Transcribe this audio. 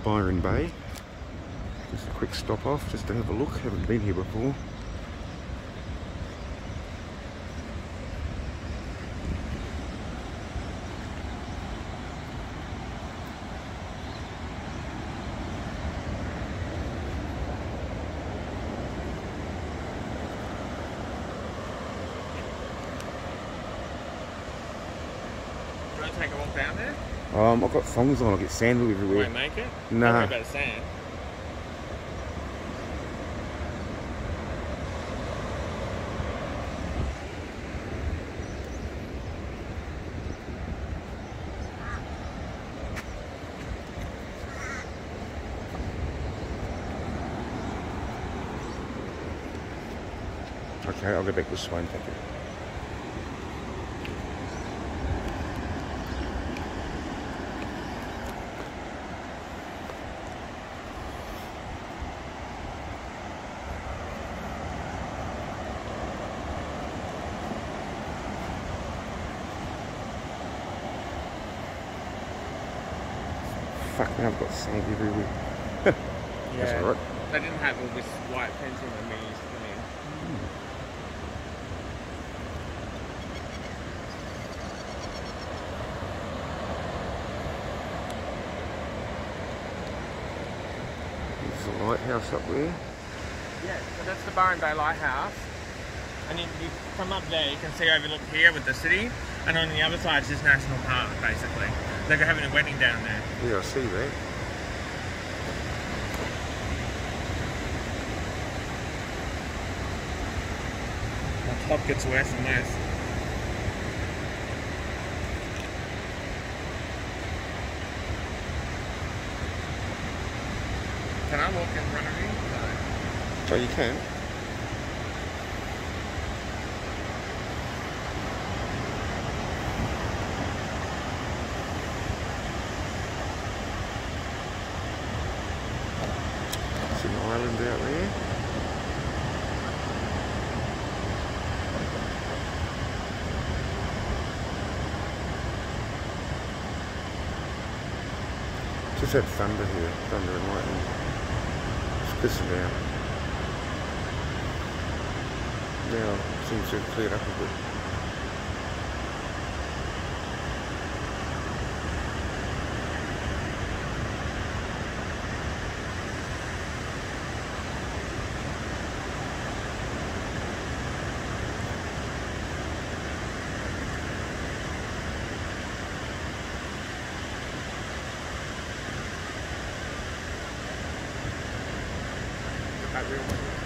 Byron Bay. Just a quick stop off, just to have a look. Haven't been here before. Do you want to take a walk down there? I've got thongs on, I'll get sandal everywhere. Won't make it? Nah. Don't worry about the sand. Okay, I'll go back this way and take it. Fuck, now I've got sand everywhere. That's alright. They didn't have all this white fencing when we used to come in. There's a lighthouse up there. Yeah, so that's the Byron Bay Lighthouse. And you come up there, you can see overlook here with the city, and on the other side is just National Park, basically. They're having a wedding down there. Yeah, I see that. The top gets worse and worse. Can I walk in front of you? No. Oh, you can. It's an island out there. Just had thunder here, thunder and lightning. It's pissing down. Now it seems to have cleared up a bit. Real